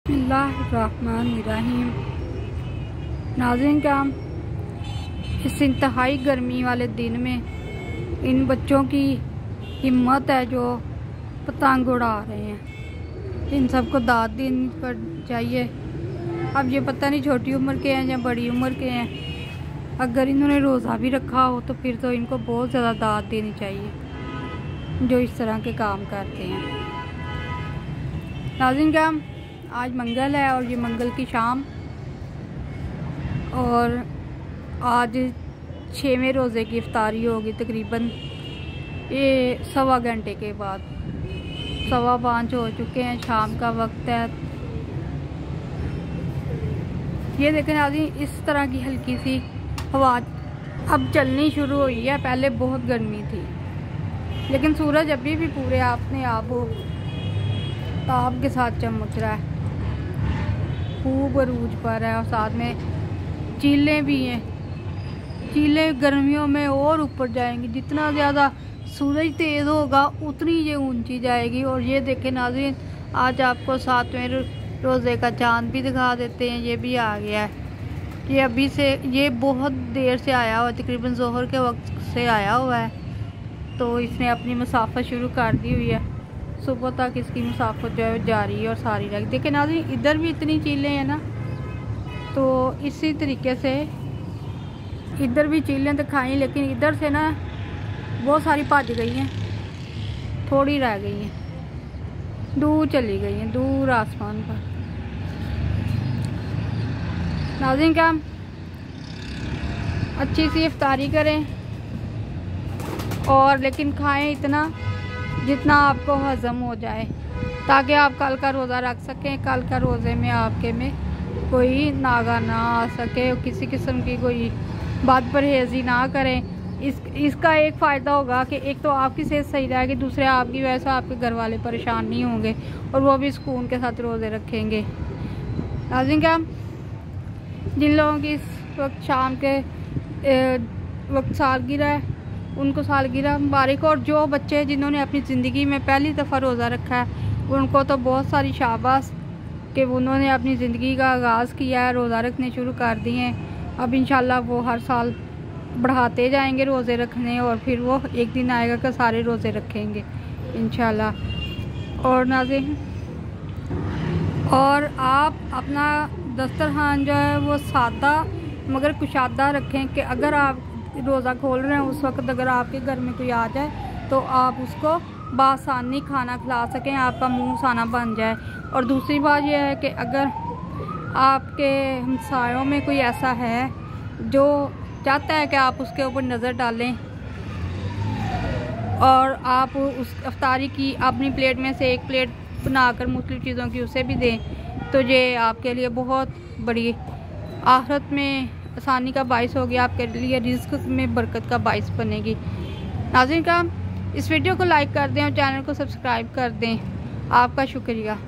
बिस्मिल्लाहिर्रहमानिर्रहीम। नाज़रीन कराम, इस इंतहाई गर्मी वाले दिन में इन बच्चों की हिम्मत है जो पतंग उड़ा रहे हैं। इन सबको दाद देनी पड़ चाहिए। अब ये पता नहीं छोटी उम्र के हैं या बड़ी उम्र के हैं। अगर इन्होंने रोज़ा भी रखा हो तो फिर तो इनको बहुत ज़्यादा दाद देनी चाहिए जो इस तरह के काम करते हैं। नाज़रीन कराम, आज मंगल है और ये मंगल की शाम, और आज 6वें रोज़े की इफ्तारी होगी तकरीबन ये 1.25 घंटे के बाद। 5:15 हो चुके हैं, शाम का वक्त है। ये देखें नाज़रीन, इस तरह की हल्की सी हवा अब चलनी शुरू हुई है। पहले बहुत गर्मी थी, लेकिन सूरज अभी भी पूरे अपने आप ताप के साथ चमक रहा है, खूब अरूज पर है। और साथ में चीलें भी हैं। चीलें गर्मियों में और ऊपर जाएंगी। जितना ज़्यादा सूरज तेज़ होगा उतनी ये ऊंची जाएगी। और ये देखें नाज़रीन, आज आपको 7वें रोज़े का चांद भी दिखा देते हैं। ये भी आ गया है। ये अभी से, ये बहुत देर से आया हुआ, तकरीबन ज़ोहर के वक्त से आया हुआ है। तो इसने अपनी मुसाफत शुरू कर दी हुई है। सुबह तक इसकी मुसाफत जो है जारी है और सारी रहेगी। देखिए नाज़रीन, इधर भी इतनी चीलें हैं ना, तो इसी तरीके से इधर भी चीलें दिखाई, लेकिन इधर से ना बहुत सारी भज गई हैं, थोड़ी रह गई हैं, दूर चली गई हैं, दूर आसमान पर। नाज़रीन क्या, अच्छी सी इफ्तारी करें और लेकिन खाएं इतना जितना आपको हज़म हो जाए, ताकि आप कल का रोज़ा रख सकें। कल का रोज़े में आपके में कोई नागा ना आ सके, किसी किस्म की कोई बात परहेज़ी ना करें। इसका एक फ़ायदा होगा कि एक तो आपकी सेहत सही रहेगी, दूसरे आपकी वजह से आपके घर वाले परेशान नहीं होंगे और वो भी सुकून के साथ रोज़े रखेंगे। नाज़रीन क्या, जिन लोगों की इस वक्त शाम के वक्त सालगिरह है, उनको सालगिरह मुबारक। और जो बच्चे जिन्होंने अपनी ज़िंदगी में पहली दफ़ा रोज़ा रखा है, उनको तो बहुत सारी शाबाश कि उन्होंने अपनी ज़िंदगी का आगाज़ किया है, रोज़ा रखने शुरू कर दिए हैं। अब इंशाल्लाह वो हर साल बढ़ाते जाएंगे रोज़े रखने, और फिर वो एक दिन आएगा कि सारे रोज़े रखेंगे इंशाल्लाह। और नाज़रीन, और आप अपना दस्तरखान जो है वो सादा मगर कुशादा रखें कि अगर आप रोज़ा खोल रहे हैं उस वक्त अगर आपके घर में कोई आ जाए तो आप उसको बासानी खाना खिला सकें, आपका मुंह साना बन जाए। और दूसरी बात यह है कि अगर आपके हमसायों में कोई ऐसा है जो चाहता है कि आप उसके ऊपर नज़र डालें और आप उस इफ्तारी की अपनी प्लेट में से एक प्लेट बनाकर मुख्तलिफ़ चीज़ों की उसे भी दें, तो ये आपके लिए बहुत बड़ी आखिरत में आसानी का बाइस होगी, आपके लिए रिज़्क़ में बरकत का बाइस बनेगी। नाज़रीन का, इस वीडियो को लाइक कर दें और चैनल को सब्सक्राइब कर दें। आपका शुक्रिया।